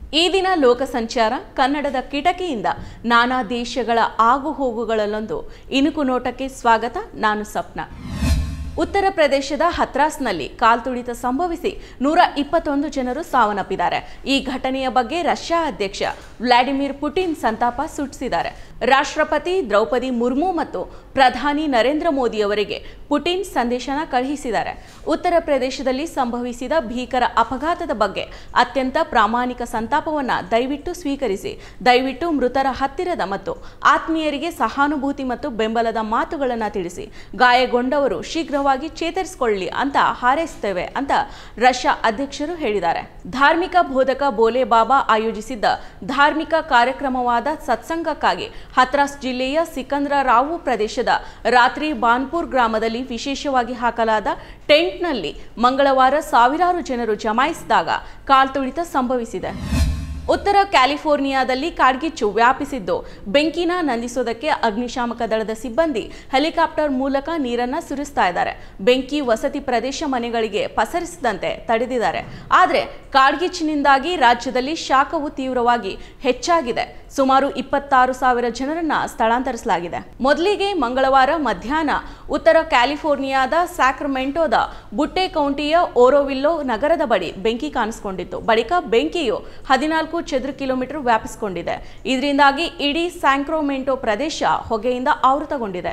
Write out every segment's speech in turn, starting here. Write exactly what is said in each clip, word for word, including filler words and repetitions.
ಈ ದಿನ ಲೋಕ ಸಂಚಾರ ಕನ್ನಡದ ಕಿಟಕಿಯಿಂದ ನಾನಾ ದೇಶಗಳ ಆಗುಹೋಗುಗಳಲ್ಲೊಂದು ಇಣುಕು ನೋಟಕ್ಕೆ ಸ್ವಾಗತ. ನಾನು ಸಪ್ನ. ಉತ್ತರ ಪ್ರದೇಶದ ಹತ್ರಾಸ್ನಲ್ಲಿ ಕಾಲ್ತುಳಿತ ಸಂಭವಿಸಿ ನೂರ ಇಪ್ಪತ್ತೊಂದು ಜನರು ಸಾವನ್ನಪ್ಪಿದ್ದಾರೆ. ಈ ಘಟನೆಯ ಬಗ್ಗೆ ರಷ್ಯಾ ಅಧ್ಯಕ್ಷ ವ್ಲಾಡಿಮಿರ್ ಪುಟಿನ್ ಸಂತಾಪ ಸೂಚಿಸಿದ್ದಾರೆ. ರಾಷ್ಟ್ರಪತಿ ದ್ರೌಪದಿ ಮುರ್ಮು ಮತ್ತು ಪ್ರಧಾನಿ ನರೇಂದ್ರ ಮೋದಿ ಅವರಿಗೆ ಪುಟಿನ್ ಸಂದೇಶನ ಕಳುಹಿಸಿದ್ದಾರೆ. ಉತ್ತರ ಪ್ರದೇಶದಲ್ಲಿ ಸಂಭವಿಸಿದ ಭೀಕರ ಅಪಘಾತದ ಬಗ್ಗೆ ಅತ್ಯಂತ ಪ್ರಾಮಾಣಿಕ ಸಂತಾಪವನ್ನು ದಯವಿಟ್ಟು ಸ್ವೀಕರಿಸಿ, ದಯವಿಟ್ಟು ಮೃತರ ಹತ್ತಿರದ ಮತ್ತು ಆತ್ಮೀಯರಿಗೆ ಸಹಾನುಭೂತಿ ಮತ್ತು ಬೆಂಬಲದ ಮಾತುಗಳನ್ನು ತಿಳಿಸಿ, ಗಾಯಗೊಂಡವರು ಶೀಘ್ರವಾಗಿ ಚೇತರಿಸಿಕೊಳ್ಳಿ ಅಂತ ಹಾರೈಸುತ್ತೇವೆ ಅಂತ ರಷ್ಯಾ ಅಧ್ಯಕ್ಷರು ಹೇಳಿದ್ದಾರೆ. ಧಾರ್ಮಿಕ ಬೋಧಕ ಬೋಲೆ ಬಾಬಾ ಆಯೋಜಿಸಿದ್ದ ಧಾರ್ಮಿಕ ಕಾರ್ಯಕ್ರಮವಾದ ಸತ್ಸಂಗಕ್ಕಾಗಿ ಹತ್ರಾಸ್ ಜಿಲ್ಲೆಯ ಸಿಕಂದ್ರರಾವು ಪ್ರದೇಶದ ರಾತ್ರಿ ಬಾನ್ಪುರ್ ಗ್ರಾಮದಲ್ಲಿ ವಿಶೇಷವಾಗಿ ಹಾಕಲಾದ ಟೆಂಟ್ನಲ್ಲಿ ಮಂಗಳವಾರ ಸಾವಿರಾರು ಜನರು ಜಮಾಯಿಸಿದಾಗ ಕಾಲ್ತುಳಿತ ಸಂಭವಿಸಿದೆ. ಉತ್ತರ ಕ್ಯಾಲಿಫೋರ್ನಿಯಾದಲ್ಲಿ ಕಾಡ್ಗಿಚ್ಚು ವ್ಯಾಪಿಸಿದ್ದು ಬೆಂಕಿನ ನಂದಿಸೋದಕ್ಕೆ ಅಗ್ನಿಶಾಮಕ ದಳದ ಸಿಬ್ಬಂದಿ ಹೆಲಿಕಾಪ್ಟರ್ ಮೂಲಕ ನೀರನ್ನು ಸುರಿಸ್ತಾ ಇದ್ದಾರೆ. ಬೆಂಕಿ ವಸತಿ ಪ್ರದೇಶ ಮನೆಗಳಿಗೆ ಪಸರಿಸದಂತೆ ತಡೆದಿದ್ದಾರೆ. ಆದರೆ ಕಾಡ್ಗಿಚ್ಚಿನಿಂದಾಗಿ ರಾಜ್ಯದಲ್ಲಿ ಶಾಖವು ತೀವ್ರವಾಗಿ ಹೆಚ್ಚಾಗಿದೆ. ಸುಮಾರು ಇಪ್ಪತ್ತಾರು ಸಾವಿರ ಜನರನ್ನ ಸ್ಥಳಾಂತರಿಸಲಾಗಿದೆ. ಮೊದಲಿಗೆ ಮಂಗಳವಾರ ಮಧ್ಯಾಹ್ನ ಉತ್ತರ ಕ್ಯಾಲಿಫೋರ್ನಿಯಾದ ಸ್ಯಾಕ್ರಮೆಂಟೋದ ಬುಟ್ಟೆ ಕೌಂಟಿಯ ಓರೋವಿಲ್ಲೋ ನಗರದ ಬಳಿ ಬೆಂಕಿ ಕಾಣಿಸಿಕೊಂಡಿತ್ತು. ಬಳಿಕ ಬೆಂಕಿಯು ಹದಿನಾಲ್ಕು ಚದುರ ಕಿಲೋಮೀಟರ್ ವ್ಯಾಪಿಸಿಕೊಂಡಿದೆ. ಇದರಿಂದಾಗಿ ಇಡೀ ಸ್ಯಾಕ್ರಮೆಂಟೋ ಪ್ರದೇಶ ಹೊಗೆಯಿಂದ ಆವೃತಗೊಂಡಿದೆ.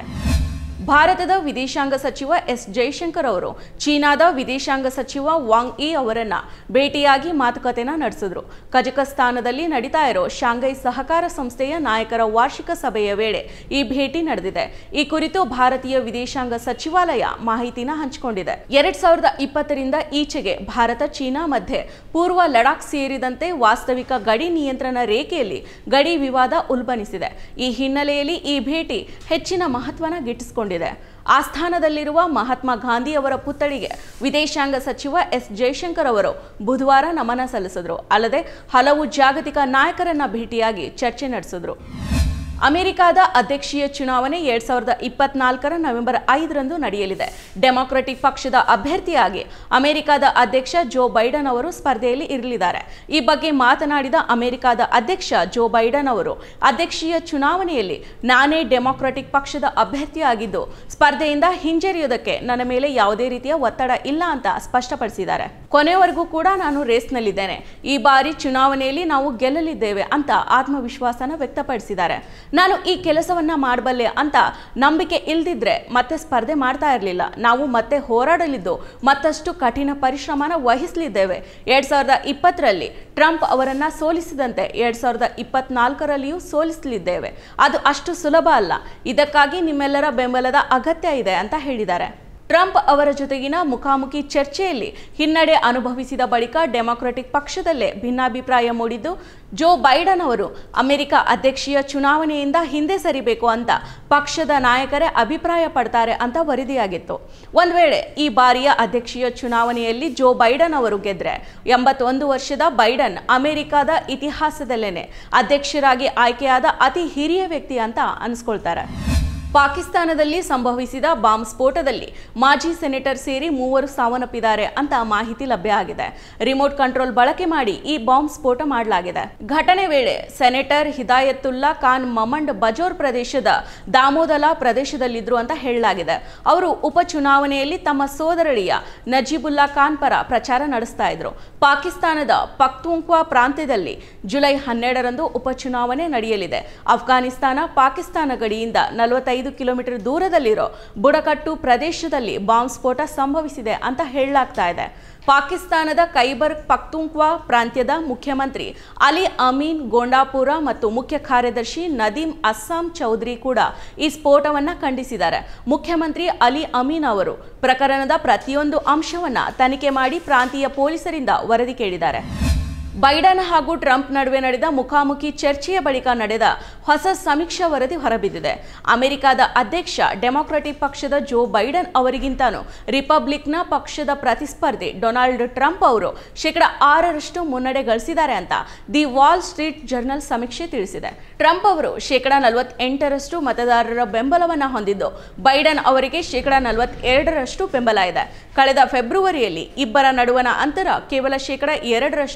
ಭಾರತದ ವಿದೇಶಾಂಗ ಸಚಿವ ಎಸ್ ಜೈಶಂಕರ್ ಅವರು ಚೀನಾದ ವಿದೇಶಾಂಗ ಸಚಿವ ವಾಂಗ್ ಯಿ ಅವರನ್ನ ಭೇಟಿಯಾಗಿ ಮಾತುಕತೆನ ನಡೆಸಿದ್ರು. ಕಜಕಸ್ತಾನದಲ್ಲಿ ನಡೀತಾ ಇರೋ ಶಾಂಘೈ ಸಹಕಾರ ಸಂಸ್ಥೆಯ ನಾಯಕರ ವಾರ್ಷಿಕ ಸಭೆಯ ವೇಳೆ ಈ ಭೇಟಿ ನಡೆದಿದೆ. ಈ ಕುರಿತು ಭಾರತೀಯ ವಿದೇಶಾಂಗ ಸಚಿವಾಲಯ ಮಾಹಿತಿನ ಹಂಚಿಕೊಂಡಿದೆ. ಎರಡ್ ಸಾವಿರದ ಇಪ್ಪತ್ತರಿಂದ ಈಚೆಗೆ ಭಾರತ ಚೀನಾ ಮಧ್ಯೆ ಪೂರ್ವ ಲಡಾಖ್ ಸೇರಿದಂತೆ ವಾಸ್ತವಿಕ ಗಡಿ ನಿಯಂತ್ರಣ ರೇಖೆಯಲ್ಲಿ ಗಡಿ ವಿವಾದ ಉಲ್ಬಣಿಸಿದೆ. ಈ ಹಿನ್ನೆಲೆಯಲ್ಲಿ ಈ ಭೇಟಿ ಹೆಚ್ಚಿನ ಮಹತ್ವನ ಗಿಟ್ಟಿಸಿಕೊಂಡಿದೆ. ಆಸ್ಥಾನದಲ್ಲಿರುವ ಮಹಾತ್ಮ ಗಾಂಧಿ ಅವರ ಪುತ್ಥಳಿಗೆ ವಿದೇಶಾಂಗ ಸಚಿವ ಎಸ್ ಜೈಶಂಕರ್ ಅವರು ಬುಧವಾರ ನಮನ ಸಲ್ಲಿಸಿದರು. ಅಲ್ಲದೆ ಹಲವು ಜಾಗತಿಕ ನಾಯಕರನ್ನ ಭೇಟಿಯಾಗಿ ಚರ್ಚೆ ನಡೆಸಿದ್ರು. ಅಮೆರಿಕದ ಅಧ್ಯಕ್ಷೀಯ ಚುನಾವಣೆ ಎರಡ್ ಸಾವಿರದ ಇಪ್ಪತ್ನಾಲ್ಕರ ನವೆಂಬರ್ ಐದರಂದು ನಡೆಯಲಿದೆ. ಡೆಮಾಕ್ರೆಟಿಕ್ ಪಕ್ಷದ ಅಭ್ಯರ್ಥಿಯಾಗಿ ಅಮೆರಿಕದ ಅಧ್ಯಕ್ಷ ಜೋ ಬೈಡನ್ ಅವರು ಸ್ಪರ್ಧೆಯಲ್ಲಿ ಇರಲಿದ್ದಾರೆ. ಈ ಬಗ್ಗೆ ಮಾತನಾಡಿದ ಅಮೆರಿಕದ ಅಧ್ಯಕ್ಷ ಜೋ ಬೈಡನ್ ಅವರು ಅಧ್ಯಕ್ಷೀಯ ಚುನಾವಣೆಯಲ್ಲಿ ನಾನೇ ಡೆಮಾಕ್ರೆಟಿಕ್ ಪಕ್ಷದ ಅಭ್ಯರ್ಥಿಯಾಗಿದ್ದು ಸ್ಪರ್ಧೆಯಿಂದ ಹಿಂಜರಿಯೋದಕ್ಕೆ ನನ್ನ ಮೇಲೆ ಯಾವುದೇ ರೀತಿಯ ಒತ್ತಡ ಇಲ್ಲ ಅಂತ ಸ್ಪಷ್ಟಪಡಿಸಿದ್ದಾರೆ. ಕೊನೆವರೆಗೂ ಕೂಡ ನಾನು ರೇಸ್ನಲ್ಲಿದ್ದೇನೆ. ಈ ಬಾರಿ ಚುನಾವಣೆಯಲ್ಲಿ ನಾವು ಗೆಲ್ಲಲಿದ್ದೇವೆ ಅಂತ ಆತ್ಮವಿಶ್ವಾಸನ ವ್ಯಕ್ತಪಡಿಸಿದ್ದಾರೆ. ನಾನು ಈ ಕೆಲಸವನ್ನ ಮಾಡಬಲ್ಲೆ ಅಂತ ನಂಬಿಕೆ ಇಲ್ದಿದ್ರೆ ಮತ್ತೆ ಸ್ಪರ್ಧೆ ಮಾಡ್ತಾ ಇರಲಿಲ್ಲ. ನಾವು ಮತ್ತೆ ಹೋರಾಡಲಿದ್ದು ಮತ್ತಷ್ಟು ಕಠಿಣ ಪರಿಶ್ರಮನ ವಹಿಸಲಿದ್ದೇವೆ. ಎರಡ್ ಸಾವಿರದ ಇಪ್ಪತ್ತರಲ್ಲಿ ಟ್ರಂಪ್ ಅವರನ್ನ ಸೋಲಿಸಿದಂತೆ ಎರಡ್ ಸಾವಿರದ ಇಪ್ಪತ್ನಾಲ್ಕರಲ್ಲಿಯೂ ಸೋಲಿಸಲಿದ್ದೇವೆ. ಅದು ಅಷ್ಟು ಸುಲಭ ಅಲ್ಲ. ಇದಕ್ಕಾಗಿ ನಿಮ್ಮೆಲ್ಲರ ಬೆಂಬಲದ ಅಗತ್ಯ ಇದೆ ಅಂತ ಹೇಳಿದ್ದಾರೆ. ಟ್ರಂಪ್ ಅವರ ಜೊತೆಗಿನ ಮುಖಾಮುಖಿ ಚರ್ಚೆಯಲ್ಲಿ ಹಿನ್ನಡೆ ಅನುಭವಿಸಿದ ಬಳಿಕ ಡೆಮಾಕ್ರೆಟಿಕ್ ಪಕ್ಷದಲ್ಲೇ ಭಿನ್ನಾಭಿಪ್ರಾಯ ಮೂಡಿದ್ದು ಜೋ ಬೈಡನ್ ಅವರು ಅಮೆರಿಕ ಅಧ್ಯಕ್ಷೀಯ ಚುನಾವಣೆಯಿಂದ ಹಿಂದೆ ಸರಿಬೇಕು ಅಂತ ಪಕ್ಷದ ನಾಯಕರೇ ಅಭಿಪ್ರಾಯ ಪಡ್ತಾರೆ ಅಂತ ವರದಿಯಾಗಿತ್ತು. ಒಂದು ವೇಳೆ ಈ ಬಾರಿಯ ಅಧ್ಯಕ್ಷೀಯ ಚುನಾವಣೆಯಲ್ಲಿ ಜೋ ಬೈಡನ್ ಅವರು ಗೆದ್ರೆ ಎಂಬತ್ತೊಂದು ವರ್ಷದ ಬೈಡನ್ ಅಮೆರಿಕದ ಇತಿಹಾಸದಲ್ಲೇನೆ ಅಧ್ಯಕ್ಷರಾಗಿ ಆಯ್ಕೆಯಾದ ಅತಿ ಹಿರಿಯ ವ್ಯಕ್ತಿ ಅಂತ ಅನಿಸ್ಕೊಳ್ತಾರೆ. ಪಾಕಿಸ್ತಾನದಲ್ಲಿ ಸಂಭವಿಸಿದ ಬಾಂಬ್ ಸ್ಫೋಟದಲ್ಲಿ ಮಾಜಿ ಸೆನೆಟರ್ ಸೇರಿ ಮೂವರು ಸಾವನ್ನಪ್ಪಿದ್ದಾರೆ ಅಂತ ಮಾಹಿತಿ ಲಭ್ಯ ಆಗಿದೆ. ರಿಮೋಟ್ ಕಂಟ್ರೋಲ್ ಬಳಕೆ ಮಾಡಿ ಈ ಬಾಂಬ್ ಸ್ಫೋಟ ಮಾಡಲಾಗಿದೆ. ಘಟನೆ ವೇಳೆ ಸೆನೆಟರ್ ಹಿದಾಯತುಲ್ಲಾ ಖಾನ್ ಮಮಂಡ್ ಬಜೋರ್ ಪ್ರದೇಶದ ದಾಮೋದಲಾ ಪ್ರದೇಶದಲ್ಲಿದ್ರು ಅಂತ ಹೇಳಲಾಗಿದೆ. ಅವರು ಉಪಚುನಾವಣೆಯಲ್ಲಿ ತಮ್ಮ ಸೋದರಳಿಯ ನಜೀಬುಲ್ಲಾ ಖಾನ್ ಪರ ಪ್ರಚಾರ ನಡೆಸ್ತಾ ಇದ್ರು. ಪಾಕಿಸ್ತಾನದ ಪಖ್ತೂನ್ಖ್ವಾ ಪ್ರಾಂತ್ಯದಲ್ಲಿ ಜುಲೈ ಹನ್ನೆರಡರಂದು ಉಪಚುನಾವಣೆ ನಡೆಯಲಿದೆ. ಅಫ್ಘಾನಿಸ್ತಾನ ಪಾಕಿಸ್ತಾನ ಗಡಿಯಿಂದ ನಲವತ್ತೈದು ಕಿಲೋಮೀಟರ್ ದೂರದಲ್ಲಿರೋ ಬುಡಕಟ್ಟು ಪ್ರದೇಶದಲ್ಲಿ ಬಾಂಬ್ ಸ್ಫೋಟ ಸಂಭವಿಸಿದೆ ಅಂತ ಹೇಳಲಾಗ್ತಾ ಇದೆ. ಪಾಕಿಸ್ತಾನದ ಖೈಬರ್ ಪಖ್ತೂನ್ಖ್ವಾ ಪ್ರಾಂತ್ಯದ ಮುಖ್ಯಮಂತ್ರಿ ಅಲಿ ಅಮೀನ್ ಗೊಂಡಾಪುರ ಮತ್ತು ಮುಖ್ಯ ಕಾರ್ಯದರ್ಶಿ ನದೀಮ್ ಅಸ್ಸಾಂ ಚೌಧರಿ ಕೂಡ ಈ ಸ್ಫೋಟವನ್ನ ಖಂಡಿಸಿದ್ದಾರೆ. ಮುಖ್ಯಮಂತ್ರಿ ಅಲಿ ಅಮೀನ್ ಅವರು ಪ್ರಕರಣದ ಪ್ರತಿಯೊಂದು ಅಂಶವನ್ನ ತನಿಖೆ ಮಾಡಿ ಪ್ರಾಂತೀಯ ಪೊಲೀಸರಿಂದ ವರದಿ ಕೇಳಿದ್ದಾರೆ. ಬೈಡನ್ ಹಾಗೂ ಟ್ರಂಪ್ ನಡುವೆ ನಡೆದ ಮುಖಾಮುಖಿ ಚರ್ಚೆಯ ಬಳಿಕ ನಡೆದ ಹೊಸ ಸಮೀಕ್ಷಾ ವರದಿ ಹೊರಬಿದ್ದಿದೆ. ಅಮೆರಿಕದ ಅಧ್ಯಕ್ಷ ಡೆಮಾಕ್ರೆಟಿಕ್ ಪಕ್ಷದ ಜೋ ಬೈಡನ್ ಅವರಿಗಿಂತನೂ ರಿಪಬ್ಲಿಕ್ನ ಪಕ್ಷದ ಪ್ರತಿಸ್ಪರ್ಧಿ ಡೊನಾಲ್ಡ್ ಟ್ರಂಪ್ ಅವರು ಶೇಕಡ ಆರರಷ್ಟು ಮುನ್ನಡೆ ಗಳಿಸಿದ್ದಾರೆ ಅಂತ ದಿ ವಾಲ್ ಸ್ಟ್ರೀಟ್ ಜರ್ನಲ್ ಸಮೀಕ್ಷೆ ತಿಳಿಸಿದೆ. ಟ್ರಂಪ್ ಅವರು ಶೇಕಡ ನಲವತ್ತೆಂಟರಷ್ಟು ಮತದಾರರ ಬೆಂಬಲವನ್ನು ಹೊಂದಿದ್ದು ಬೈಡನ್ ಅವರಿಗೆ ಶೇಕಡ ನಲವತ್ತೆರಡರಷ್ಟು ಬೆಂಬಲ ಇದೆ. ಕಳೆದ ಫೆಬ್ರವರಿಯಲ್ಲಿ ಇಬ್ಬರ ನಡುವಣ ಅಂತರ ಕೇವಲ ಶೇಕಡ ಎರಡರಷ್ಟು ಹೆಚ್ಚಾಗಿದೆ.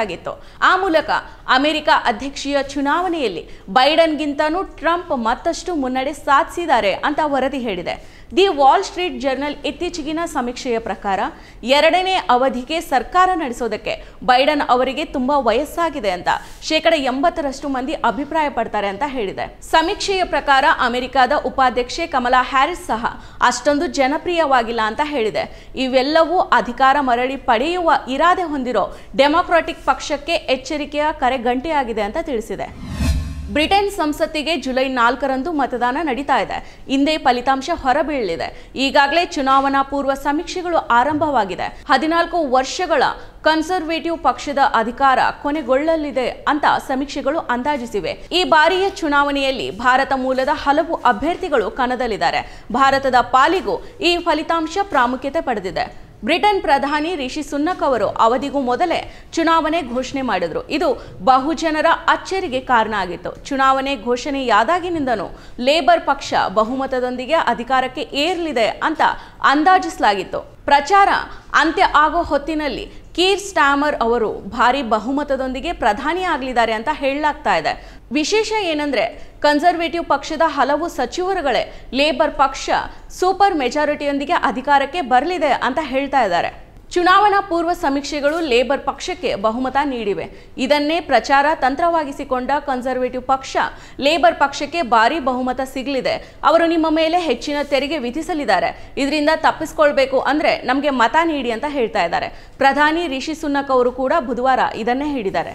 ನಡೆಸಲಾಗಿತ್ತು. ಆ ಮೂಲಕ ಅಮೆರಿಕ ಅಧ್ಯಕ್ಷೀಯ ಚುನಾವಣೆಯಲ್ಲಿ ಬೈಡನ್ಗಿಂತನೂ ಟ್ರಂಪ್ ಮತ್ತಷ್ಟು ಮುನ್ನಡೆ ಸಾಧಿಸಿದ್ದಾರೆ ಅಂತ ವರದಿ ಹೇಳಿದೆ. ದಿ ವಾಲ್ ಸ್ಟ್ರೀಟ್ ಜರ್ನಲ್ ಇತ್ತೀಚೆಗಿನ ಸಮೀಕ್ಷೆಯ ಪ್ರಕಾರ ಎರಡನೇ ಅವಧಿಗೆ ಸರ್ಕಾರ ನಡೆಸೋದಕ್ಕೆ ಬೈಡನ್ ಅವರಿಗೆ ತುಂಬಾ ವಯಸ್ಸಾಗಿದೆ ಅಂತ ಶೇಕಡ ಎಂಬತ್ತರಷ್ಟು ಮಂದಿ ಅಭಿಪ್ರಾಯ ಪಡ್ತಾರೆ ಅಂತ ಹೇಳಿದೆ. ಸಮೀಕ್ಷೆಯ ಪ್ರಕಾರ ಅಮೆರಿಕದ ಉಪಾಧ್ಯಕ್ಷೆ ಕಮಲಾ ಹ್ಯಾರಿಸ್ ಸಹ ಅಷ್ಟೊಂದು ಜನಪ್ರಿಯವಾಗಿಲ್ಲ ಅಂತ ಹೇಳಿದೆ. ಇವೆಲ್ಲವೂ ಅಧಿಕಾರ ಮರಳಿ ಪಡೆಯುವ ಇರಾದೆ ಹೊಂದಿರೋ ಡೆಮಾಕ್ರಾಟಿಕ್ ಪಕ್ಷಕ್ಕೆ ಎಚ್ಚರಿಕೆಯ ಕರೆ ಗಂಟೆಯಾಗಿದೆ ಅಂತ ತಿಳಿಸಿದೆ. ಬ್ರಿಟನ್ ಸಂಸತ್ತಿಗೆ ಜುಲೈ ನಾಲ್ಕರಂದು ಮತದಾನ ನಡೀತಾ ಇದೆ. ಇಂದೇ ಫಲಿತಾಂಶ ಹೊರಬೀಳಲಿದೆ. ಈಗಾಗಲೇ ಚುನಾವಣಾ ಪೂರ್ವ ಸಮೀಕ್ಷೆಗಳು ಆರಂಭವಾಗಿದೆ. ಹದಿನಾಲ್ಕು ವರ್ಷಗಳ ಕನ್ಸರ್ವೇಟಿವ್ ಪಕ್ಷದ ಅಧಿಕಾರ ಕೊನೆಗೊಳ್ಳಲಿದೆ ಅಂತ ಸಮೀಕ್ಷೆಗಳು ಅಂದಾಜಿಸಿವೆ. ಈ ಬಾರಿಯ ಚುನಾವಣೆಯಲ್ಲಿ ಭಾರತ ಮೂಲದ ಹಲವು ಅಭ್ಯರ್ಥಿಗಳು ಕಣದಲ್ಲಿದ್ದಾರೆ. ಭಾರತದ ಪಾಲಿಗೂ ಈ ಫಲಿತಾಂಶ ಪ್ರಾಮುಖ್ಯತೆ ಪಡೆದಿದೆ. ಬ್ರಿಟನ್ ಪ್ರಧಾನಿ ರಿಷಿ ಸುನಕ್ ಅವರು ಅವಧಿಗೂ ಮೊದಲೇ ಚುನಾವಣೆ ಘೋಷಣೆ ಮಾಡಿದ್ರು. ಇದು ಬಹುಜನರ ಅಚ್ಚರಿಗೆ ಕಾರಣ ಆಗಿತ್ತು. ಚುನಾವಣೆ ಘೋಷಣೆಯಾದಾಗಿನಿಂದನೂ ಲೇಬರ್ ಪಕ್ಷ ಬಹುಮತದೊಂದಿಗೆ ಅಧಿಕಾರಕ್ಕೆ ಏರಲಿದೆ ಅಂತ ಅಂದಾಜಿಸಲಾಗಿತ್ತು. ಪ್ರಚಾರ ಅಂತ್ಯ ಆಗೋ ಹೊತ್ತಿನಲ್ಲಿ ಕೀರ್ ಸ್ಟಾಮರ್ ಅವರು ಭಾರಿ ಬಹುಮತದೊಂದಿಗೆ ಪ್ರಧಾನಿ ಆಗಲಿದ್ದಾರೆ ಅಂತ ಹೇಳಲಾಗ್ತಾ ಇದೆ. ವಿಶೇಷ ಏನಂದ್ರೆ ಕನ್ಸರ್ವೇಟಿವ್ ಪಕ್ಷದ ಹಲವು ಸಚಿವರುಗಳೇ ಲೇಬರ್ ಪಕ್ಷ ಸೂಪರ್ ಮೆಜಾರಿಟಿಯೊಂದಿಗೆ ಅಧಿಕಾರಕ್ಕೆ ಬರಲಿದೆ ಅಂತ ಹೇಳ್ತಾ ಇದ್ದಾರೆ. ಚುನಾವಣಾ ಪೂರ್ವ ಸಮೀಕ್ಷೆಗಳು ಲೇಬರ್ ಪಕ್ಷಕ್ಕೆ ಬಹುಮತ ನೀಡಿವೆ. ಇದನ್ನೇ ಪ್ರಚಾರ ತಂತ್ರವಾಗಿಸಿಕೊಂಡ ಕನ್ಸರ್ವೇಟಿವ್ ಪಕ್ಷ ಲೇಬರ್ ಪಕ್ಷಕ್ಕೆ ಭಾರಿ ಬಹುಮತ ಸಿಗಲಿದೆ, ಅವರು ನಿಮ್ಮ ಮೇಲೆ ಹೆಚ್ಚಿನ ತೆರಿಗೆ ವಿಧಿಸಲಿದ್ದಾರೆ, ಇದರಿಂದ ತಪ್ಪಿಸ್ಕೊಳ್ಬೇಕು ಅಂದ್ರೆ ನಮಗೆ ಮತ ನೀಡಿ ಅಂತ ಹೇಳ್ತಾ ಇದ್ದಾರೆ. ಪ್ರಧಾನಿ ರಿಷಿ ಸುನಕ್ ಅವರು ಕೂಡ ಬುಧವಾರ ಇದನ್ನೇ ಹೇಳಿದ್ದಾರೆ.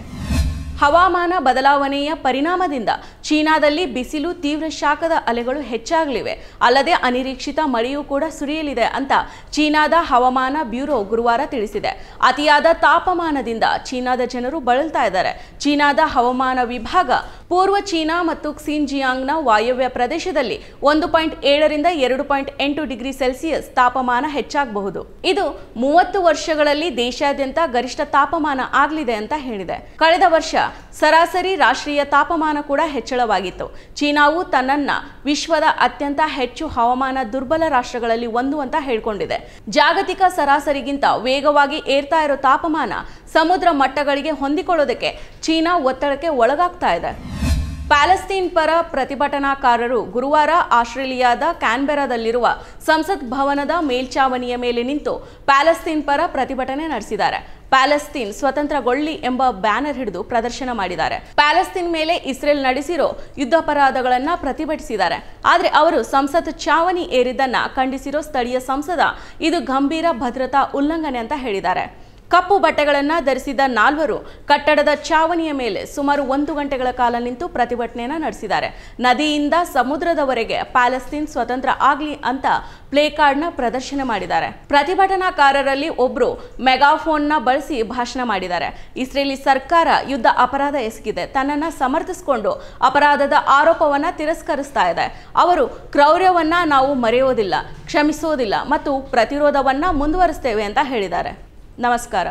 ಹವಾಮಾನ ಬದಲಾವಣೆಯ ಪರಿಣಾಮದಿಂದ ಚೀನಾದಲ್ಲಿ ಬಿಸಿಲು ತೀವ್ರ ಶಾಖದ ಅಲೆಗಳು ಹೆಚ್ಚಾಗಲಿವೆ. ಅಲ್ಲದೆ ಅನಿರೀಕ್ಷಿತ ಮಳೆಯೂ ಕೂಡ ಸುರಿಯಲಿದೆ ಅಂತ ಚೀನಾದ ಹವಾಮಾನ ಬ್ಯೂರೋ ಗುರುವಾರ ತಿಳಿಸಿದೆ. ಅತಿಯಾದ ತಾಪಮಾನದಿಂದ ಚೀನಾದ ಜನರು ಬಳಲ್ತಾ ಇದ್ದಾರೆ. ಚೀನಾದ ಹವಾಮಾನ ವಿಭಾಗ ಪೂರ್ವ ಚೀನಾ ಮತ್ತು ಕ್ಸಿನ್ಜಿಯಾಂಗ್ನ ವಾಯವ್ಯ ಪ್ರದೇಶದಲ್ಲಿ ಒಂದು ಪಾಯಿಂಟ್ ಏಳರಿಂದ ಎರಡು ಪಾಯಿಂಟ್ ಎಂಟು ಡಿಗ್ರಿ ಸೆಲ್ಸಿಯಸ್ ತಾಪಮಾನ ಹೆಚ್ಚಾಗಬಹುದು. ಇದು ಮೂವತ್ತು ವರ್ಷಗಳಲ್ಲಿ ದೇಶಾದ್ಯಂತ ಗರಿಷ್ಠ ತಾಪಮಾನ ಆಗಲಿದೆ ಅಂತ ಹೇಳಿದೆ. ಕಳೆದ ವರ್ಷ ಸರಾಸರಿ ರಾಷ್ಟ್ರೀಯ ತಾಪಮಾನ ಕೂಡ ಹೆಚ್ಚಳವಾಗಿತ್ತು. ಚೀನಾವು ತನ್ನನ್ನ ವಿಶ್ವದ ಅತ್ಯಂತ ಹೆಚ್ಚು ಹವಾಮಾನ ದುರ್ಬಲ ರಾಷ್ಟ್ರಗಳಲ್ಲಿ ಒಂದು ಅಂತ ಹೇಳ್ಕೊಂಡಿದೆ. ಜಾಗತಿಕ ಸರಾಸರಿಗಿಂತ ವೇಗವಾಗಿ ಏರ್ತಾ ಇರೋ ತಾಪಮಾನ ಸಮುದ್ರ ಮಟ್ಟಗಳಿಗೆ ಹೊಂದಿಕೊಳ್ಳೋದಕ್ಕೆ ಚೀನಾ ಒತ್ತಡಕ್ಕೆ ಒಳಗಾಗ್ತಾ ಇದೆ. ಪ್ಯಾಲೆಸ್ತೀನ್ ಪರ ಪ್ರತಿಭಟನಾಕಾರರು ಗುರುವಾರ ಆಸ್ಟ್ರೇಲಿಯಾದ ಕ್ಯಾನ್ಬೆರಾದಲ್ಲಿರುವ ಸಂಸತ್ ಭವನದ ಮೇಲ್ಚಾವಣಿಯ ಮೇಲೆ ನಿಂತು ಪ್ಯಾಲೆಸ್ತೀನ್ ಪರ ಪ್ರತಿಭಟನೆ ನಡೆಸಿದ್ದಾರೆ. ಪ್ಯಾಲೆಸ್ತೀನ್ ಸ್ವತಂತ್ರಗೊಳ್ಳಿ ಎಂಬ ಬ್ಯಾನರ್ ಹಿಡಿದು ಪ್ರದರ್ಶನ ಮಾಡಿದ್ದಾರೆ. ಪ್ಯಾಲೆಸ್ತೀನ್ ಮೇಲೆ ಇಸ್ರೇಲ್ ನಡೆಸಿರೋ ಯುದ್ಧಾಪರಾಧಗಳನ್ನ ಪ್ರತಿಭಟಿಸಿದ್ದಾರೆ. ಆದರೆ ಅವರು ಸಂಸತ್ ಚಾವಣಿ ಏರಿದ್ದನ್ನ ಖಂಡಿಸಿರೋ ಸ್ಥಳೀಯ ಸಂಸದ ಇದು ಗಂಭೀರ ಭದ್ರತಾ ಉಲ್ಲಂಘನೆ ಅಂತ ಹೇಳಿದ್ದಾರೆ. ಕಪ್ಪು ಬಟ್ಟೆಗಳನ್ನು ಧರಿಸಿದ್ದ ನಾಲ್ವರು ಕಟ್ಟಡದ ಚಾವಣಿಯ ಮೇಲೆ ಸುಮಾರು ಒಂದು ಗಂಟೆಗಳ ಕಾಲ ನಿಂತು ಪ್ರತಿಭಟನೆಯನ್ನು ನಡೆಸಿದ್ದಾರೆ. ನದಿಯಿಂದ ಸಮುದ್ರದವರೆಗೆ ಪ್ಯಾಲೆಸ್ತೀನ್ ಸ್ವತಂತ್ರ ಆಗಲಿ ಅಂತ ಪ್ಲೇ ಕಾರ್ಡ್ನ ಪ್ರದರ್ಶನ ಮಾಡಿದ್ದಾರೆ. ಪ್ರತಿಭಟನಾಕಾರರಲ್ಲಿ ಒಬ್ಬರು ಮೆಗಾಫೋನ್ನ ಬಳಸಿ ಭಾಷಣ ಮಾಡಿದ್ದಾರೆ. ಇಸ್ರೇಲಿ ಸರ್ಕಾರ ಯುದ್ಧ ಅಪರಾಧ ಎಸಗಿದೆ, ತನ್ನನ್ನು ಸಮರ್ಥಿಸಿಕೊಂಡು ಅಪರಾಧದ ಆರೋಪವನ್ನ ತಿರಸ್ಕರಿಸ್ತಾ ಇದೆ. ಅವರು ಕ್ರೌರ್ಯವನ್ನ ನಾವು ಮರೆಯೋದಿಲ್ಲ, ಕ್ಷಮಿಸೋದಿಲ್ಲ ಮತ್ತು ಪ್ರತಿರೋಧವನ್ನ ಮುಂದುವರಿಸ್ತೇವೆ ಅಂತ ಹೇಳಿದ್ದಾರೆ. ನಮಸ್ಕಾರ.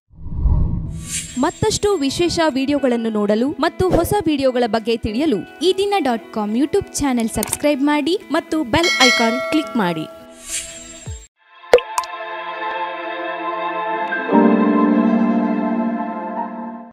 ಮತ್ತಷ್ಟು ವಿಶೇಷ ವಿಡಿಯೋಗಳನ್ನು ನೋಡಲು ಮತ್ತು ಹೊಸ ವಿಡಿಯೋಗಳ ಬಗ್ಗೆ ತಿಳಿಯಲು Ee Dina dot com YouTube channel subscribe ಮಾಡಿ ಮತ್ತು ಬೆಲ್ ಐಕಾನ್ ಕ್ಲಿಕ್ ಮಾಡಿ.